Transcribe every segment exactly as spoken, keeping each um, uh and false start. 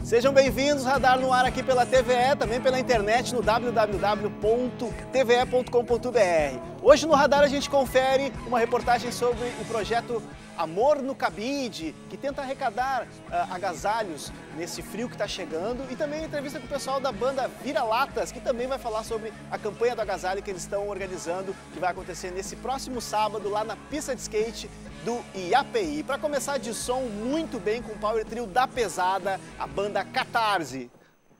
Sejam bem-vindos, Radar no ar aqui pela T V E, também pela internet no w w w ponto t v e ponto com ponto b r. Hoje no Radar a gente confere uma reportagem sobre o projeto Amor no Cabide, que tenta arrecadar uh, agasalhos nesse frio que está chegando, e também entrevista com o pessoal da banda Vira-Latas, que também vai falar sobre a campanha do agasalho que eles estão organizando, que vai acontecer nesse próximo sábado lá na pista de skate do I A P I. Para começar de som muito bem com o power trio da pesada, a banda Catarse.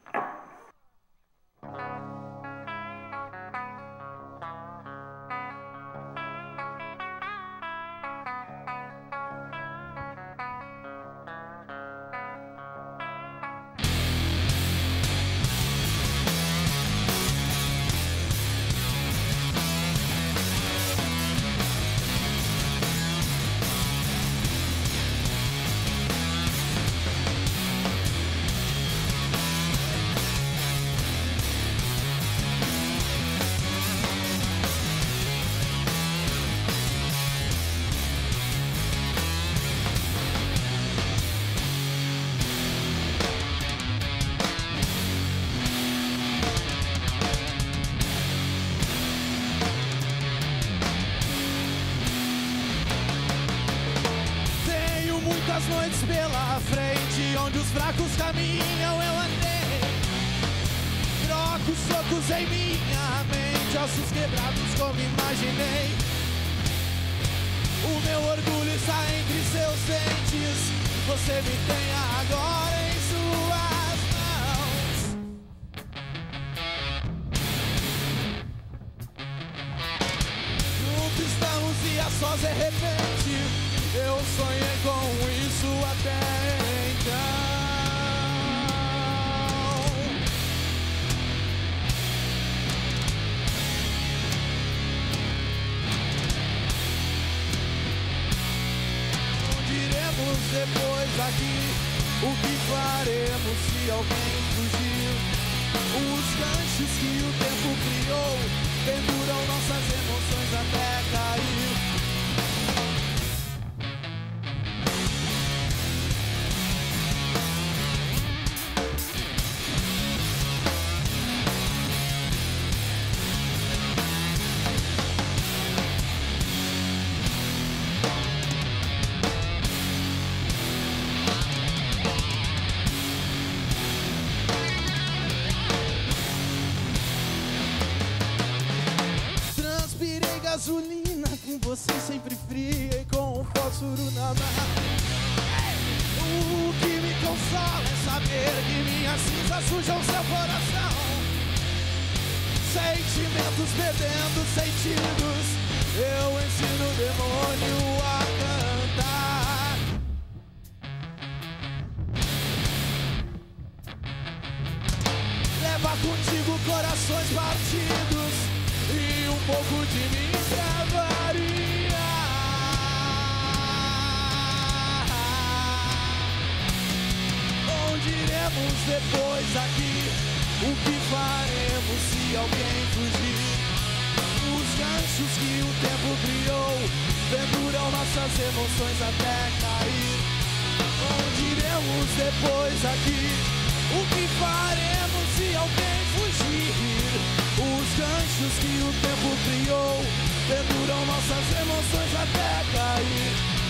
Muitas noites pela frente, onde os fracos caminham, eu andei. Troco socos em minha mente, ossos quebrados como imaginei. O meu orgulho está entre seus dentes, você me tem agora em suas mãos. Juntos estamos e a sós de repente. Eu sonhei com isso até então. Onde iremos depois aqui? O que faremos se alguém fugir? Os ganchos que o tempo criou penduram nossas emoções até cair. Gasolina com você sempre fria e com o fósforo na mão. O que me consola é saber que minhas cinzas sujam seu coração. Sentimentos perdendo sentidos, eu ensino o demônio a cantar. Leva contigo corações partidos e um pouco de mim pra variar. Onde iremos depois aqui? O que faremos se alguém fugir? Os ganchos que o tempo criou penduram nossas emoções até cair. Onde iremos depois aqui? O que faremos se alguém fugir? Os ganchos que o tempo criou penduram nossas emoções até cair.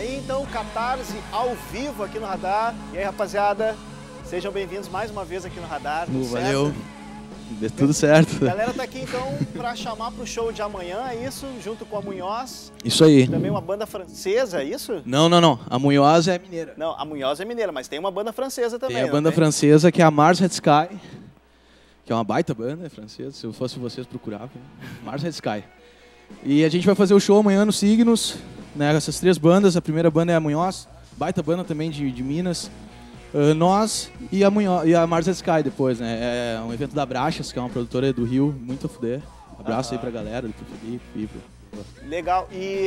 aí então, Catarse ao vivo aqui no Radar. E aí, rapaziada, sejam bem-vindos mais uma vez aqui no Radar. Uh, valeu. Deu tudo certo. A galera tá aqui então para chamar pro show de amanhã, é isso? Junto com a Munhoz. Isso aí. Também uma banda francesa, é isso? Não, não, não. A Munhoz é mineira. Não, a Munhoz é mineira, mas tem uma banda francesa também. Tem a banda tem? francesa que é a Mars Red Sky, que é uma baita banda francesa. Se eu fosse vocês procuravam. Mars Red Sky. E a gente vai fazer o show amanhã no Signos, né? Essas três bandas. A primeira banda é a Munhoz, baita banda também de, de Minas. Uh, nós e a, Munhoz, e a Mars Red Sky depois, né? É um evento da Brachas, que é uma produtora do Rio, muito a fuder. Abraço uh-huh. aí pra galera, pro Felipe, Felipe. Legal, e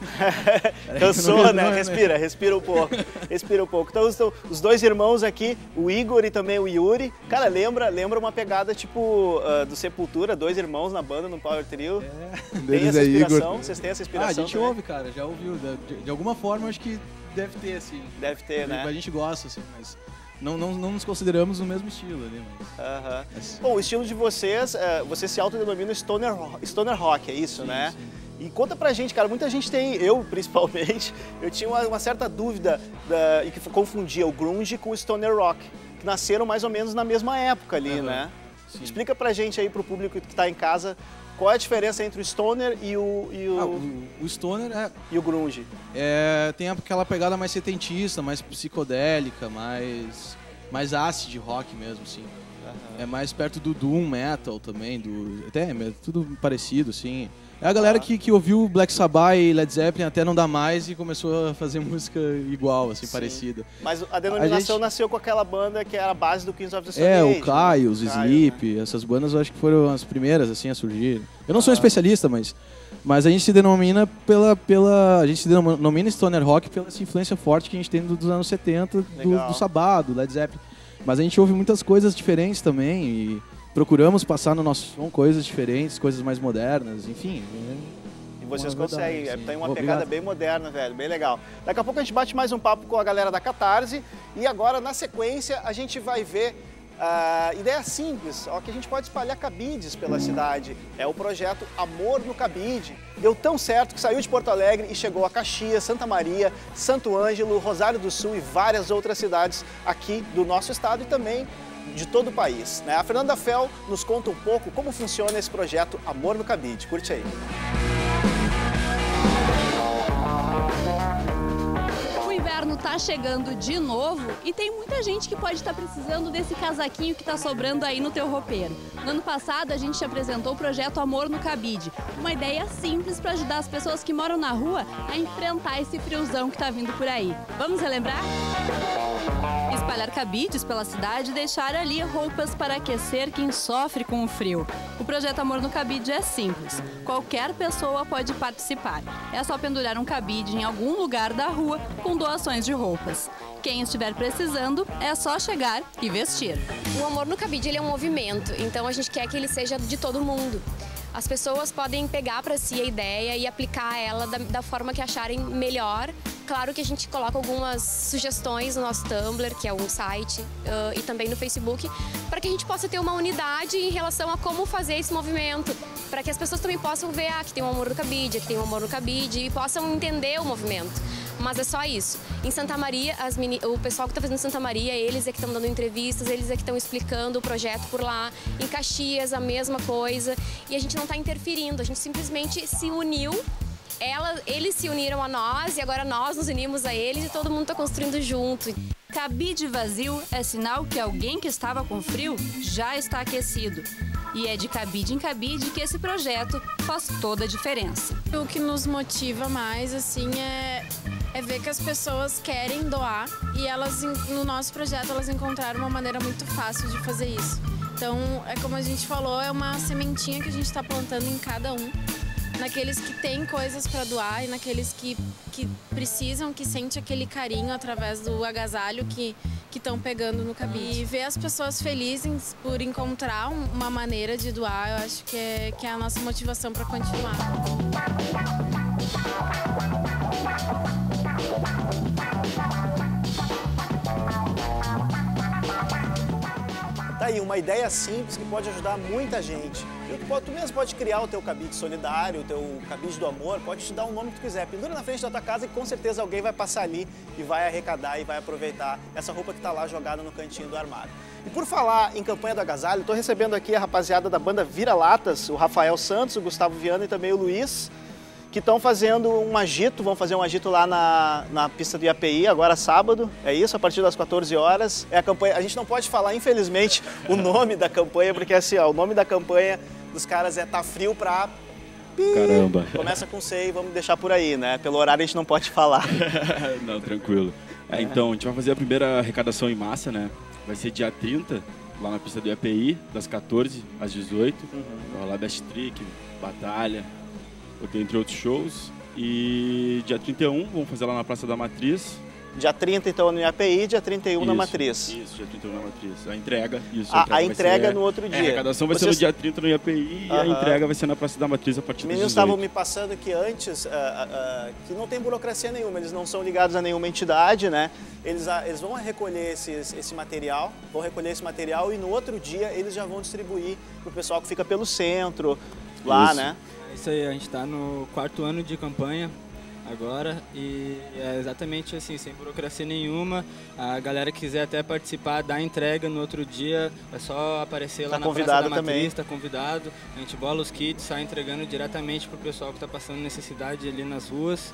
cansou, né? Respira, respira um pouco, respira um pouco. Então, estão os dois irmãos aqui, o Igor e também o Yuri. Cara, lembra, lembra uma pegada tipo uh, do Sepultura, dois irmãos na banda, no Power Trio. É. Tem essa inspiração? Igor. Vocês têm essa inspiração? Ah, a gente também? ouve, cara, já ouviu. De, de alguma forma, acho que deve ter, assim. Deve ter, né? A gente gosta, assim, mas não, não, não nos consideramos no mesmo estilo ali. Mas... Uh-huh. mas... Bom, o estilo de vocês, uh, vocês se autodenominam stoner, stoner rock, é isso, sim, né? Sim. E conta pra gente, cara, muita gente tem, eu principalmente, eu tinha uma, uma certa dúvida da, e que confundia o grunge com o stoner rock, que nasceram mais ou menos na mesma época ali, uhum. né? Sim. Explica pra gente aí, pro público que tá em casa, qual é a diferença entre o stoner e o... E o... Ah, o, o stoner é... E o grunge? É, tem aquela pegada mais setentista, mais psicodélica, mais, mais acid rock mesmo, assim. Uhum. É mais perto do doom metal também, do, até é tudo parecido, assim. É a galera que, que ouviu Black Sabbath e Led Zeppelin até não dá mais e começou a fazer música igual, assim, Sim. parecida. Mas a denominação a gente... nasceu com aquela banda que era a base do Kings of the Stone É, Age, o Caio, né? os Sleep, né? Essas bandas eu acho que foram as primeiras, assim, a surgir. Eu não sou ah. um especialista, mas, mas a gente se denomina pela, pela... A gente se denomina Stoner Rock pela essa influência forte que a gente tem dos anos setenta, do, do Sabbath, do Led Zeppelin. Mas a gente ouve muitas coisas diferentes também e... Procuramos passar no nosso som coisas diferentes, coisas mais modernas, enfim. E vocês conseguem, verdade, tem uma Obrigado. pegada bem moderna, velho, bem legal. Daqui a pouco a gente bate mais um papo com a galera da Catarse e agora, na sequência, a gente vai ver uh, ideia simples, ó, que a gente pode espalhar cabides pela cidade. É o projeto Amor no Cabide. Deu tão certo que saiu de Porto Alegre e chegou a Caxias, Santa Maria, Santo Ângelo, Rosário do Sul e várias outras cidades aqui do nosso estado e também de todo o país, né? A Fernanda Fel nos conta um pouco como funciona esse projeto Amor no Cabide. Curte aí. O inverno tá chegando de novo e tem muita gente que pode estar precisando desse casaquinho que tá sobrando aí no teu roupeiro. No ano passado a gente te apresentou o projeto Amor no Cabide, uma ideia simples para ajudar as pessoas que moram na rua a enfrentar esse friozão que tá vindo por aí. Vamos relembrar? Espalhar cabides pela cidade e deixar ali roupas para aquecer quem sofre com o frio. O projeto Amor no Cabide é simples. Qualquer pessoa pode participar. É só pendurar um cabide em algum lugar da rua com doações de roupas. Quem estiver precisando, é só chegar e vestir. O Amor no Cabide ele é um movimento, então a gente quer que ele seja de todo mundo. As pessoas podem pegar para si a ideia e aplicar ela da, da forma que acharem melhor. Claro que a gente coloca algumas sugestões no nosso Tumblr, que é um site, uh, e também no Facebook, para que a gente possa ter uma unidade em relação a como fazer esse movimento, para que as pessoas também possam ver ah, que tem um Amor no Cabide, aqui tem um Amor no Cabide, e possam entender o movimento. Mas é só isso. Em Santa Maria, as meni... o pessoal que está fazendo Santa Maria, eles é que estão dando entrevistas, eles é que estão explicando o projeto por lá. Em Caxias, a mesma coisa. E a gente não está interferindo, a gente simplesmente se uniu. Ela, eles se uniram a nós e agora nós nos unimos a eles e todo mundo está construindo junto. Cabide vazio é sinal que alguém que estava com frio já está aquecido. E é de cabide em cabide que esse projeto faz toda a diferença. O que nos motiva mais, assim, é, é ver que as pessoas querem doar e elas, no nosso projeto, elas encontraram uma maneira muito fácil de fazer isso. Então, é como a gente falou, é uma sementinha que a gente está plantando em cada um. Naqueles que têm coisas para doar e naqueles que, que precisam, que sente aquele carinho através do agasalho que estão pegando no cabide. E ver as pessoas felizes por encontrar um, uma maneira de doar, eu acho que é, que é a nossa motivação para continuar. Tá aí, uma ideia simples que pode ajudar muita gente. Tu, pode, tu mesmo pode criar o teu cabide solidário, o teu cabide do amor, pode te dar um nome que tu quiser. Pendura na frente da tua casa e com certeza alguém vai passar ali e vai arrecadar e vai aproveitar essa roupa que tá lá jogada no cantinho do armário. E por falar em campanha do agasalho, estou recebendo aqui a rapaziada da banda Vira-Latas, o Rafael Santos, o Gustavo Viana e também o Luiz, que estão fazendo um agito, vão fazer um agito lá na, na pista do I A P I, agora sábado, é isso, a partir das quatorze horas. É a campanha, a gente não pode falar, infelizmente, o nome da campanha, porque assim, ó, o nome da campanha dos caras é Tá Frio Pra... Caramba! Começa com C e vamos deixar por aí, né? Pelo horário a gente não pode falar. Não, tranquilo. É, então, a gente vai fazer a primeira arrecadação em massa, né? Vai ser dia trinta, lá na pista do I A P I, das quatorze às dezoito. Uhum. Vai rolar Best Trick, Batalha, entre outros shows. E dia trinta e um, vamos fazer lá na Praça da Matriz. Dia trinta, então, no I A P I, dia trinta e um isso, na Matriz. Isso, dia trinta e um na Matriz. A entrega, isso. A, a entrega, a entrega ser, no outro dia. É, a arrecadação vai Vocês... ser no dia trinta no I A P I e uh-huh. a entrega vai ser na Praça da Matriz a partir do Meninos estavam me passando que antes, uh, uh, uh, que não tem burocracia nenhuma, eles não são ligados a nenhuma entidade, né? Eles, uh, eles vão recolher esses, esse material, vão recolher esse material e no outro dia eles já vão distribuir para o pessoal que fica pelo centro, lá, isso. né? É isso aí, a gente está no quarto ano de campanha agora e é exatamente assim, sem burocracia nenhuma. A galera que quiser até participar da entrega no outro dia, é só aparecer lá tá na convidado Praça da Matriz, também. Está convidado. A gente bola os kits, sai entregando diretamente para o pessoal que está passando necessidade ali nas ruas.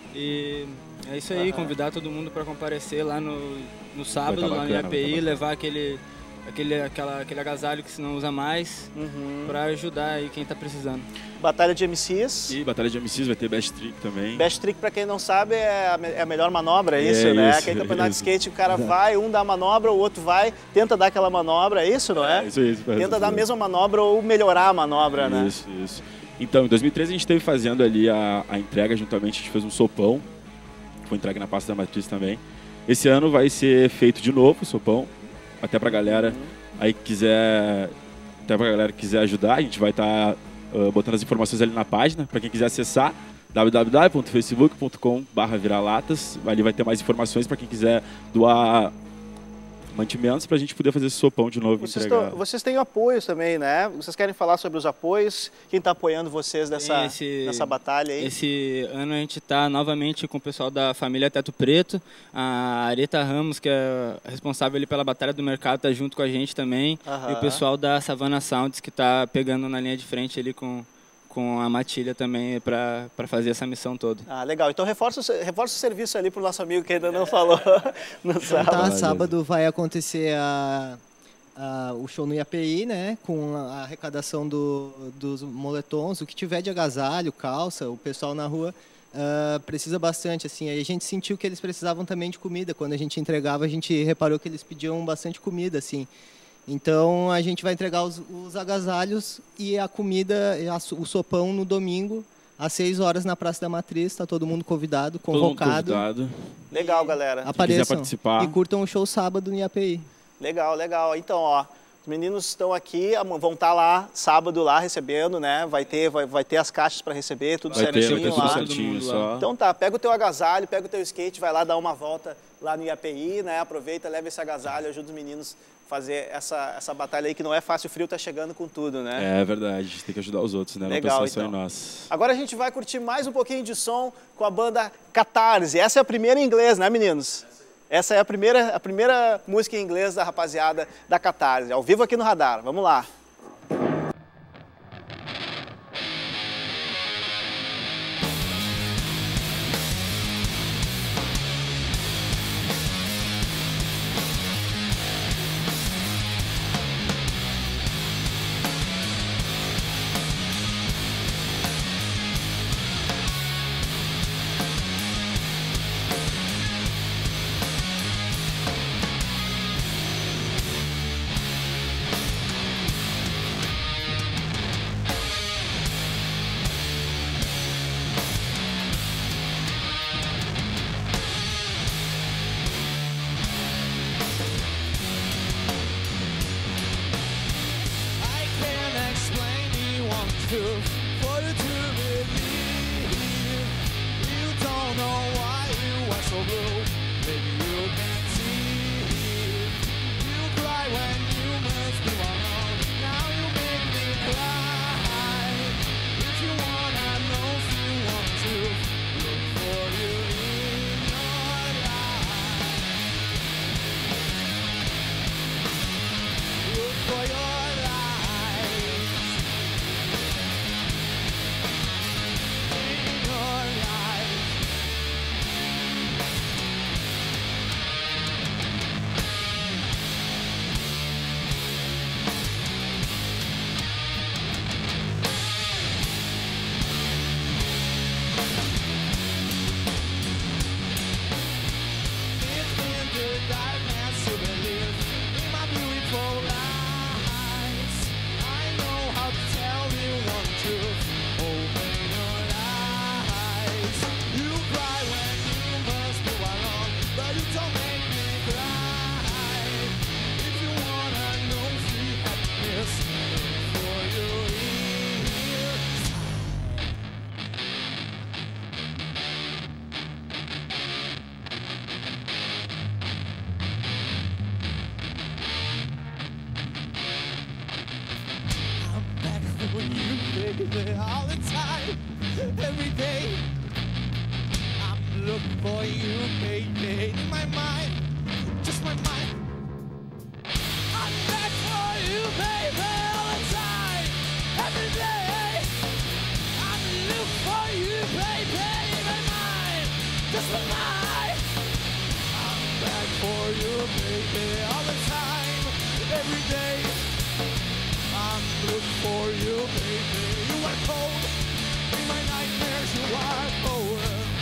E é isso aí, uhum. convidar todo mundo para comparecer lá no, no sábado, tá lá no I A P I, levar aquele, aquele, aquela, aquele agasalho que se não usa mais, uhum. para ajudar aí quem está precisando. Batalha de M Cs. E Batalha de M Cs, vai ter Best Trick também. Best Trick, para quem não sabe, é a, é a melhor manobra, é isso, é né? Isso, Aquele campeonato é de skate, o cara vai, um dá a manobra, o outro vai, tenta dar aquela manobra, é isso, não é? É isso, isso. Tenta dar a mesma manobra ou melhorar a manobra, isso, né? Isso, isso. Então, em dois mil e treze a gente esteve fazendo ali a, a entrega juntamente, a gente fez um sopão, foi entregue na Praça da Matriz também. Esse ano vai ser feito de novo o sopão, até pra galera uhum. aí que quiser, até pra galera que quiser ajudar, a gente vai estar... Tá, Uh, botando as informações ali na página, para quem quiser acessar w w w ponto facebook ponto com barra viralatas. Ali vai ter mais informações para quem quiser doar mantimentos para a gente poder fazer esse sopão de novo. Vocês, tão, vocês têm apoios também, né? Vocês querem falar sobre os apoios? Quem está apoiando vocês nessa, esse, nessa batalha aí? Esse ano a gente está novamente com o pessoal da família Teto Preto. A Areta Ramos, que é responsável ali pela Batalha do Mercado, está junto com a gente também. Uhum. E o pessoal da Savannah Sounds, que está pegando na linha de frente ali com... com a matilha também para fazer essa missão toda. Ah, legal. Então reforça, reforça o serviço ali para o nosso amigo que ainda não falou no sábado. Tá, sábado vai acontecer a, a, o show no I A P I, né, com a arrecadação do, dos moletons, o que tiver de agasalho, calça, o pessoal na rua uh, precisa bastante, assim. Aí a gente sentiu que eles precisavam também de comida. Quando a gente entregava, a gente reparou que eles pediam bastante comida, assim. Então, a gente vai entregar os, os agasalhos e a comida, a, o sopão no domingo, às seis horas na Praça da Matriz. Está todo mundo convidado, convocado. Todo mundo convidado. Legal, galera. Apareçam quiser participar. E curtam o show sábado no I A P I. Legal, legal. Então, ó, os meninos estão aqui, vão estar lá sábado lá recebendo, né? Vai ter, vai, vai ter as caixas para receber, tudo vai certinho ter, vai ter tudo lá. certinho, só. Então tá, pega o teu agasalho, pega o teu skate, vai lá dar uma volta lá no I A P I, né? Aproveita, leva esse agasalho, ajuda os meninos a fazer essa, essa batalha aí que não é fácil, o frio tá chegando com tudo, né? É verdade, a gente tem que ajudar os outros, né? Legal, não pensar então. só em nós. Agora a gente vai curtir mais um pouquinho de som com a banda Catarse. Essa é a primeira em inglês, né, meninos? Essa é a primeira, a primeira música em inglês da rapaziada da Catarse, ao vivo aqui no Radar. Vamos lá. For you to believe, you don't know why you are so blue. Maybe you can see. You cry when you must be alone. Now you make me cry. baby, all the time, every day. I'm looking for you, baby, in my mind, just my mind. I'm back for you, baby, all the time, every day. I'm looking for you, baby, in my mind, just my mind. I'm back for you, baby, all the time, every day. I'm looking for you, baby. You are cold in my nightmares. You are cold.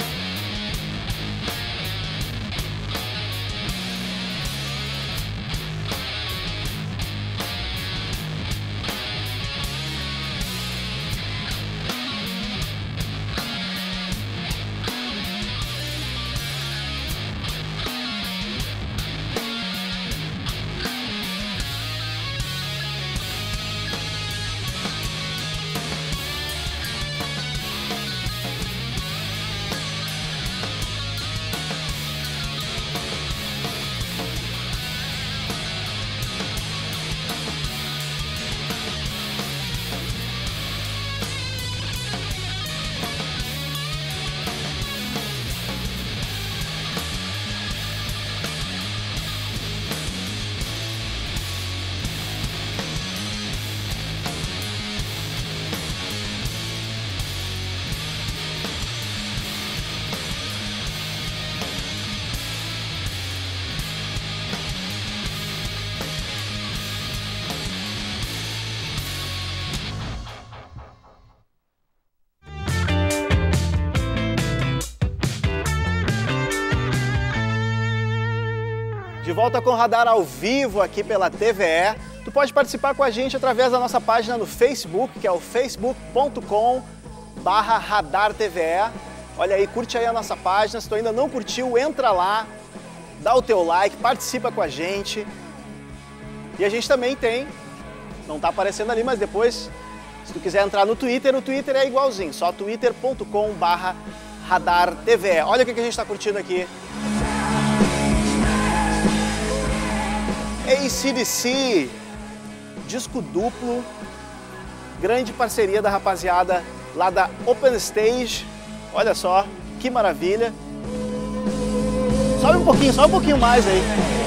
De volta com o Radar ao vivo aqui pela T V E. Tu pode participar com a gente através da nossa página no Facebook, que é o facebook ponto com barra radar T V E. Olha aí, curte aí a nossa página. Se tu ainda não curtiu, entra lá, dá o teu like, participa com a gente. E a gente também tem, não tá aparecendo ali, mas depois, se tu quiser entrar no Twitter, o Twitter é igualzinho, só twitter ponto com barra radar T V E. Olha o que a gente está curtindo aqui. A C D C, disco duplo, grande parceria da rapaziada lá da Open Stage. Olha só, que maravilha. Sobe um pouquinho, só um pouquinho mais aí.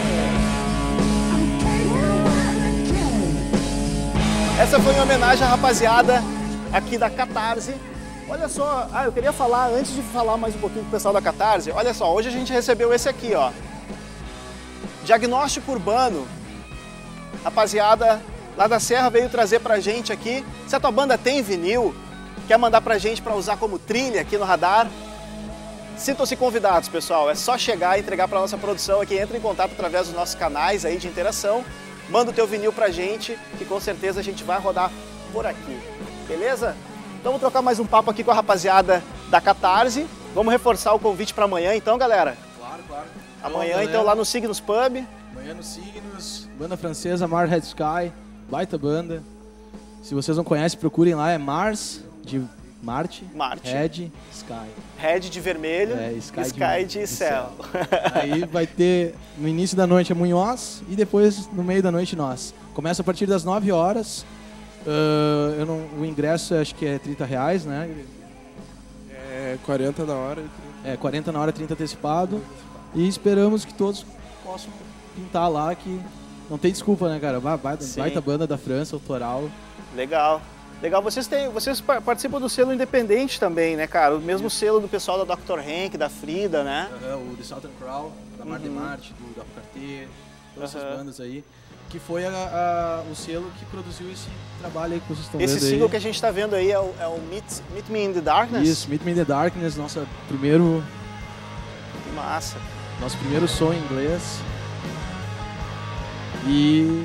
Essa foi em homenagem à rapaziada aqui da Catarse. Olha só, ah, eu queria falar, antes de falar mais um pouquinho com o pessoal da Catarse, olha só, hoje a gente recebeu esse aqui, ó. Diagnóstico Urbano. Rapaziada lá da Serra veio trazer pra gente aqui. Se a tua banda tem vinil, quer mandar pra gente pra usar como trilha aqui no Radar, sintam-se convidados, pessoal. É só chegar e entregar pra nossa produção aqui. Entra em contato através dos nossos canais aí de interação. Manda o teu vinil pra gente, que com certeza a gente vai rodar por aqui. Beleza? Então vamos trocar mais um papo aqui com a rapaziada da Catarse. Vamos reforçar o convite pra amanhã então, galera? Claro, claro. Amanhã, Bom, então, lá no Signos Pub. Amanhã no Signos, banda francesa, Mars Red Sky, baita banda. Se vocês não conhecem, procurem lá, é Mars, de Marte, Marte. Red Sky. Red de vermelho, é, Sky, Sky de, de, de céu. céu. Aí vai ter, no início da noite é Munhoz e depois, no meio da noite, nós. Começa a partir das nove horas. Uh, eu não, o ingresso acho que é trinta reais, né? É quarenta na hora. É, quarenta na hora, trinta antecipado. E esperamos que todos possam pintar lá, que não tem desculpa, né, cara? Baita, baita banda da França, autoral. Legal. Legal, vocês, têm, vocês participam do selo independente também, né, cara? O mesmo Isso. selo do pessoal da doutor Hank, da Frida, né? Uhum, o The Southern Crown, da Mar de uhum. Marte, do Doc Cartier, todas uhum. essas bandas aí. Que foi a, a, o selo que produziu esse trabalho aí que vocês estão esse vendo aí. Esse single que a gente está vendo aí é o, é o Meet, Meet Me in the Darkness? Isso, Meet Me in the Darkness, nosso primeiro... Que massa. Nosso primeiro som em inglês. E...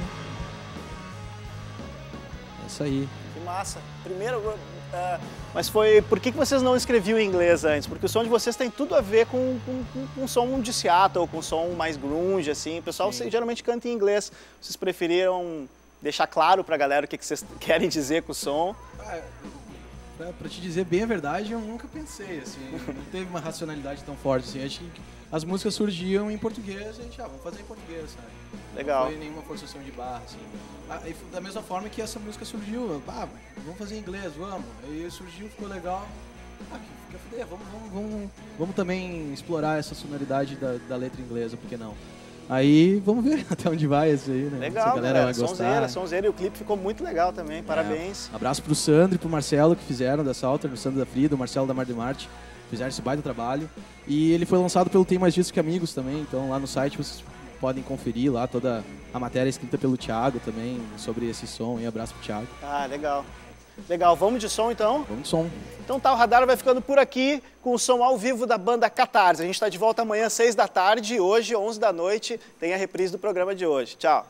é isso aí. Que massa. Primeiro... Uh, mas foi... Por que, que vocês não escreviam em inglês antes? Porque o som de vocês tem tudo a ver com, com, com, com som de Seattle, com som mais grunge, assim. O pessoal Sim. geralmente canta em inglês. Vocês preferiram deixar claro pra galera o que, que vocês querem dizer com o som? Ah, pra, pra te dizer bem a verdade, eu nunca pensei, assim, não teve uma racionalidade tão forte, assim, acho que as músicas surgiam em português, a gente, ah, vamos fazer em português, sabe? Legal. Não foi nenhuma forçação de barra, assim. Ah, e da mesma forma que essa música surgiu, ah, vamos fazer em inglês, vamos. Aí surgiu, ficou legal. Ah, que fica fuder, vamos, vamos, vamos, vamos também explorar essa sonoridade da, da letra inglesa, por que não? Aí vamos ver até onde vai isso aí, né? Legal, se a galera, galera. vai gostar. Sonzeira, sonzeira, e o clipe ficou muito legal também, parabéns. É, abraço pro Sandro e pro Marcelo que fizeram da Salter, o Sandro da Frida, o Marcelo da Mar de Marte, fizeram esse baita trabalho. E ele foi lançado pelo Tem Mais Disso Que Amigos também, então lá no site vocês podem conferir lá toda a matéria escrita pelo Thiago também sobre esse som. E abraço pro Thiago. Ah, legal. Legal, vamos de som então? Vamos de som. Então tá, o Radar vai ficando por aqui com o som ao vivo da banda Catarse. A gente está de volta amanhã, seis da tarde, e hoje, onze da noite, tem a reprise do programa de hoje. Tchau.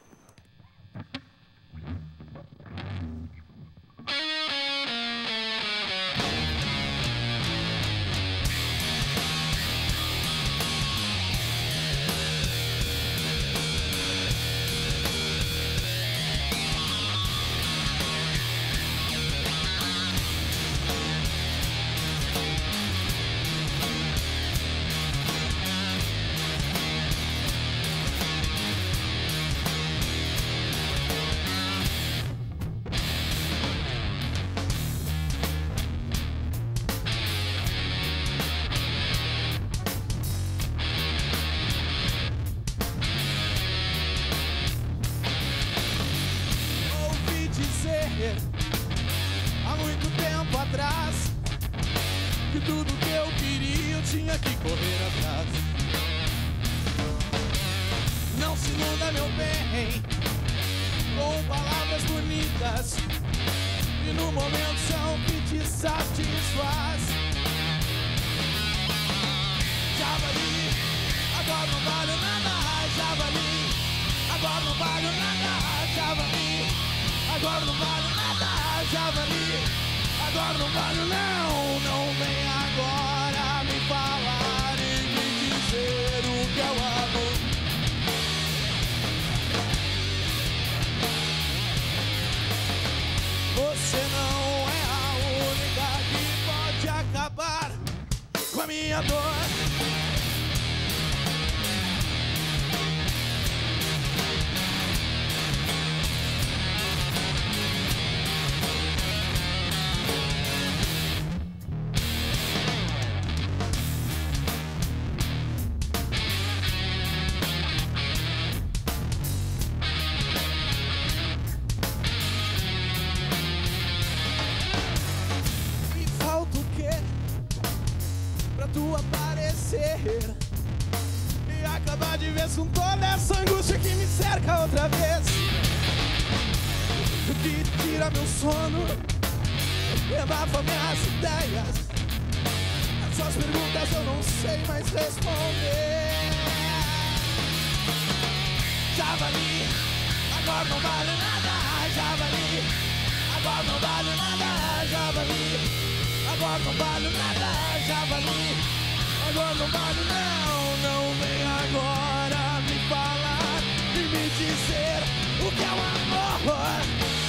Há muito tempo atrás, que tudo que eu queria eu tinha que correr atrás. Não se iluda, meu bem, com palavras bonitas, e no momento são que te satisfaz. Javali, agora não vale nada. Javali, agora não vale nada. Javali, agora não vale nada, Javali, agora não vale não. Não vem agora me falar e me dizer o que eu amo. Você não é a única que pode acabar com a minha dor. Tu aparecer e acabar de vez com toda essa angústia que me cerca outra vez, que tira meu sono e abafa minhas ideias. As suas perguntas eu não sei mais responder. Javali, agora não vale nada. Javali, agora não vale nada. Javali, agora não vale nada, Javali, agora não vale não. Não vem agora me falar e me dizer o que é o amor.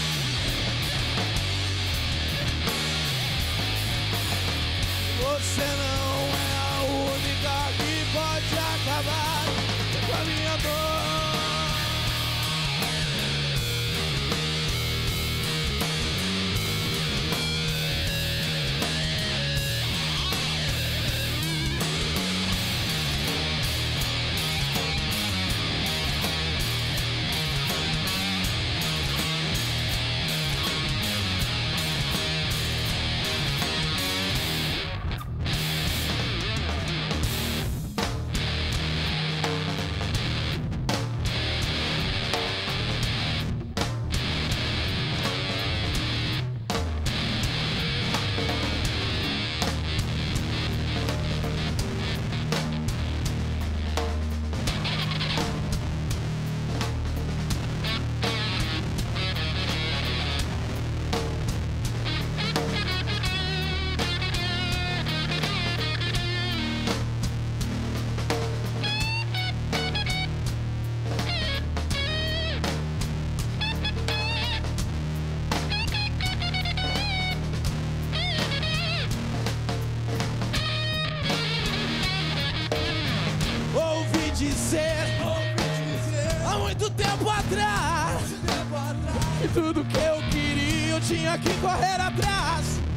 Você não é a única que pode acabar com a minha dor. dizer, há muito tempo atrás, e tudo que eu queria eu tinha que correr atrás.